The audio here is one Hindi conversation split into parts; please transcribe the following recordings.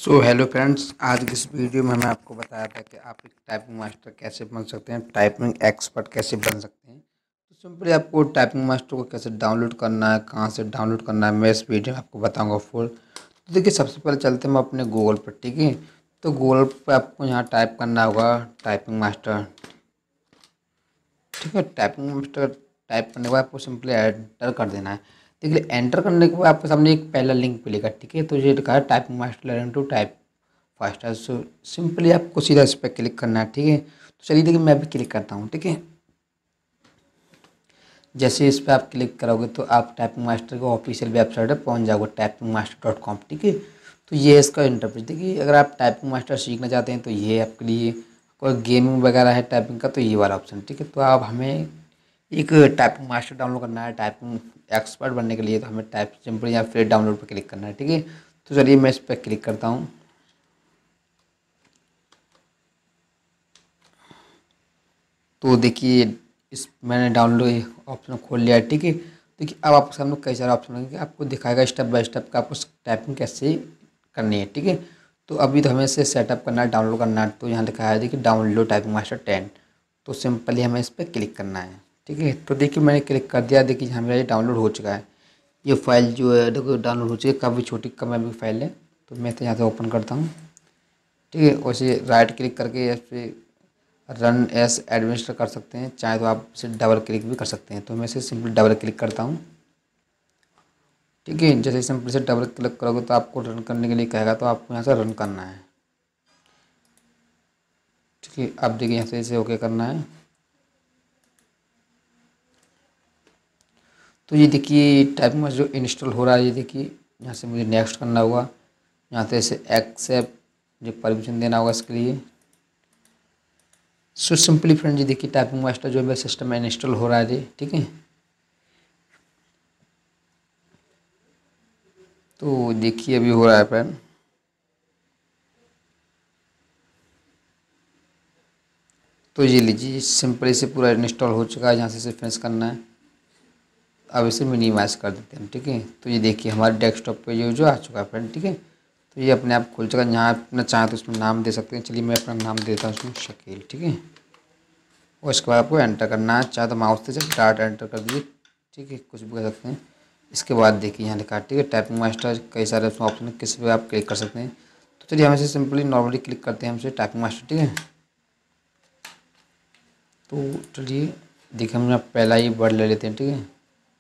सो हेलो फ्रेंड्स, आज की इस वीडियो में मैं आपको बताया था कि आप एक टाइपिंग मास्टर कैसे बन सकते हैं, टाइपिंग एक्सपर्ट कैसे बन सकते हैं। तो सिंपली आपको टाइपिंग मास्टर को कैसे डाउनलोड करना है, कहाँ से डाउनलोड करना है, मैं इस वीडियो में आपको बताऊंगा फुल। तो देखिए, सबसे पहले चलते हैं हम अपने गूगल पर। ठीक है, तो गूगल पर आपको यहाँ टाइप करना होगा टाइपिंग मास्टर। ठीक है, टाइपिंग मास्टर टाइप करने के बाद आपको सिंपली एंटर कर देना है। देखिए, एंटर करने के बाद आपके सामने एक पहला लिंक मिलेगा। ठीक है, तो ये लिखा है typing master learn to type faster. So simply आपको सीधा इस पर क्लिक करना है। ठीक है, तो चलिए देखिए, मैं भी क्लिक करता हूँ। ठीक है, जैसे इस पर आप क्लिक करोगे तो आप टाइपिंग मास्टर का ऑफिशियल वेबसाइट पर पहुँच जाओगे, typingmaster.com। ठीक है, तो ये है इसका इंटरफेस। देखिए, अगर आप टाइपिंग मास्टर सीखना चाहते हैं तो ये आपके लिए, कोई गेमिंग वगैरह है टाइपिंग का तो ये वाला ऑप्शन। ठीक है, तो आप हमें एक टाइपिंग मास्टर डाउनलोड करना है टाइपिंग एक्सपर्ट बनने के लिए, तो हमें टाइप सिंपल या फिर डाउनलोड पर क्लिक करना है। ठीक है, तो चलिए मैं इस पर क्लिक करता हूँ। तो देखिए, इस मैंने डाउनलोड ऑप्शन खोल लिया है। ठीक है, देखिए अब आपके सामने कई सारे ऑप्शन होंगे, आपको दिखाएगा स्टेप बाय स्टेप का आपको टाइपिंग कैसे करनी है। ठीक है, तो अभी तो हमें इसे सेटअप करना है, डाउनलोड करना है। तो यहाँ लिखा है देखिए, डाउनलोड टाइपिंग मास्टर 10। तो सिंपली हमें इस पर क्लिक करना है। ठीक है, तो देखिए मैंने क्लिक कर दिया। देखिए यहाँ मेरा ये डाउनलोड हो चुका है। ये फाइल जो है देखो डाउनलोड हो चुकी है, काफ़ी छोटी कम भी फाइल है। तो मैं तो यहाँ से ओपन करता हूँ। ठीक है, वैसे राइट क्लिक करके या फिर रन एस एडमिनिस्टर कर सकते हैं, चाहे तो आप इसे डबल क्लिक भी कर सकते हैं। तो मैं इसे सिंपल डबल क्लिक करता हूँ। ठीक है, जैसे सिंपल से डबल क्लिक करोगे तो आपको रन करने के लिए कहेगा, तो आपको यहाँ से रन करना है। ठीक है, अब देखिए यहाँ से इसे ओके करना है। तो ये देखिए टाइपिंग में जो इंस्टॉल हो रहा है, ये देखिए यहाँ से मुझे नेक्स्ट करना होगा। यहाँ से इसे एक्सेप्ट जो परमिशन देना होगा इसके लिए। सो सिंपली फ्रेंड, जी देखिए टाइपिंग मास्टर जो है मेरे सिस्टम में इंस्टॉल हो रहा है जी। ठीक है, तो देखिए अभी हो रहा है फ्रेंड। तो ये लीजिए सिंपली से पूरा इंस्टॉल हो चुका है। यहाँ से इसे फिनिश करना है। अब इसे मिनिमाइज कर देते हैं। ठीक है, तो ये देखिए हमारे डेस्कटॉप पे ये जो आ चुका है फ्रेंड। ठीक है, तो ये अपने आप खुल चुका है। यहाँ अपना चाहे तो उसमें नाम दे सकते हैं। चलिए मैं अपना नाम देता हूँ उसमें शकील। ठीक है, और इसके बाद आपको एंटर करना है, चाहे तो माउस से चाहे डाट एंटर कर दीजिए। ठीक है, कुछ भी कर सकते हैं। इसके बाद देखिए यहाँ लिखा है, ठीक है, टाइपिंग मास्टर, कई सारे उसमें ऑप्शन है, किसी पे आप क्लिक कर सकते हैं। तो चलिए हम इसे सिंपली नॉर्मली क्लिक करते हैं हमसे टाइपिंग मास्टर। ठीक है, तो चलिए देखिए हम पहला ही वर्ड ले लेते हैं। ठीक है,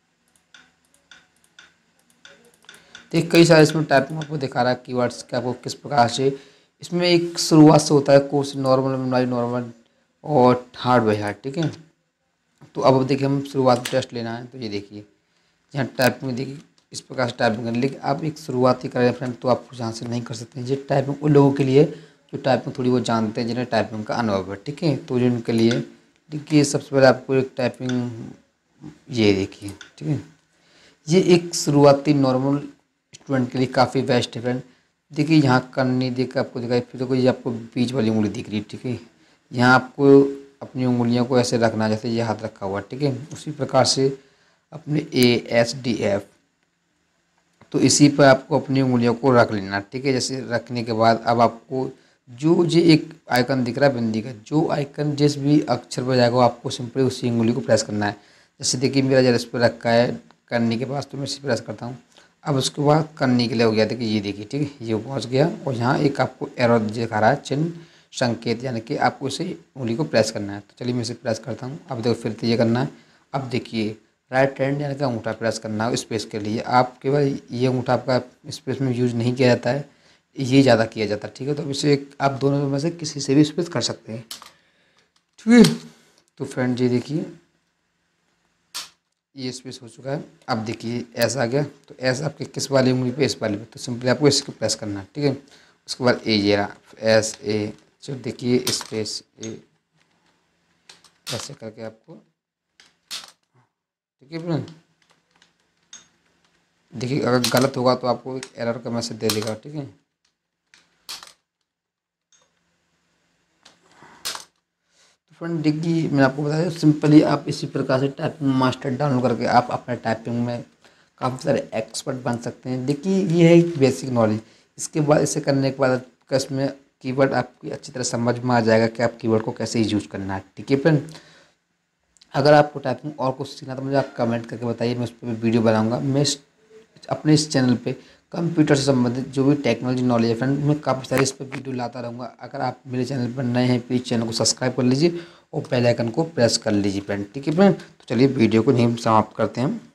तो कई सारे इसमें टाइपिंग आपको दिखा रहा है कीवर्ड्स के, आपको किस प्रकार से इसमें एक शुरुआत से होता है कोर्स, नॉर्मल नॉर्मल और हार्ड बाई हार्ड। ठीक है, तो अब देखिए हम शुरुआत टेस्ट लेना है। तो ये देखिए यहाँ टाइपिंग देखिए इस प्रकार से टाइपिंग करनी, लेकिन आप एक शुरुआती करें फ्रेंड तो आप यहाँ से नहीं कर सकते हैं। ये टाइपिंग उन लोगों के लिए जो टाइपिंग थोड़ी बहुत जानते हैं, जिन्हें टाइपिंग का अनुभव है। ठीक है, तो जो उनके लिए देखिए सबसे पहले आपको एक टाइपिंग ये देखिए। ठीक है, ये एक शुरुआती नॉर्मल स्टूडेंट के लिए काफ़ी बेस्ट है फ्रेंड। देखिए यहाँ करनी देखिए आपको दिखाई, फिर देखो ये आपको बीच वाली उंगली दिख रही है। ठीक है, यहाँ आपको अपनी उंगलियों को ऐसे रखना जैसे ये हाथ रखा हुआ। ठीक है, उसी प्रकार से अपने ASDF, तो इसी पर आपको अपनी उंगलियों को रख लेना। ठीक है, जैसे रखने के बाद अब आपको जो ये एक आइकन दिख रहा है बिंदी का, जो आइकन जिस भी अक्षर पर जाएगा आपको सिंपली उसी उंगली को प्रेस करना है। जैसे देखिए मेरा जरा इस पर रखा है करने के बाद, तो मैं इसे प्रेस करता हूँ। अब उसके बाद करने के लिए हो गया। देखिए ये देखिए, ठीक है, ये पहुँच गया और यहाँ एक आपको एरो दिखा रहा है, चिन्ह संकेत, यानी कि आपको इसे उंगली को प्रेस करना है। तो चलिए मैं इसे प्रेस करता हूँ। अब देखो फिर से ये करना है। अब देखिए राइट हैंड यानी कि अंगूठा प्रेस करना है स्पेस के लिए। आप केवल ये अंगूठा आपका स्पेस में यूज नहीं किया जाता है, ये ज़्यादा किया जाता है। ठीक है, तो अब इसे आप दोनों में से किसी से भी स्पेस कर सकते हैं। ठीक है, तो फ्रेंड जी देखिए ये स्पेस हो चुका है। अब देखिए ऐसा आ गया, तो ऐसा आपके किस वाली उंगली पे, इस वाली पे, तो सिंपली आपको इसको प्रेस करना है। ठीक है, उसके बाद ये रहा SA, जो देखिए स्पेस ए, ऐसे करके आपको। ठीक है फ्रेंड, देखिए अगर गलत होगा तो आपको एक एरर का मैसेज दे देगा। ठीक है, तो फ्रेंड देखिए मैंने आपको बताया सिंपली आप इसी प्रकार से टाइपिंग मास्टर डाउनलोड करके आप अपने टाइपिंग में काफ़ी सारे एक्सपर्ट बन सकते हैं। देखिए ये है एक बेसिक नॉलेज, इसके बाद इसे करने के बाद आपका इसमें कीवर्ड आपकी अच्छी तरह समझ में आ जाएगा कि आप कीवर्ड को कैसे यूज करना है। ठीक है फ्रेंड, अगर आपको टाइपिंग और कुछ सीखना तो मुझे आप कमेंट करके बताइए, मैं उस पर वीडियो बनाऊंगा। मैं अपने इस चैनल पे कंप्यूटर से संबंधित जो भी टेक्नोलॉजी नॉलेज है फ्रेंड, मैं काफ़ी सारी इस पर वीडियो लाता रहूँगा। अगर आप मेरे चैनल पर नए हैं प्लीज़ चैनल को सब्सक्राइब कर लीजिए और बेल आइकन को प्रेस कर लीजिए फ्रेंड। ठीक है फ्रेंड, तो चलिए वीडियो को यहीं समाप्त करते हैं।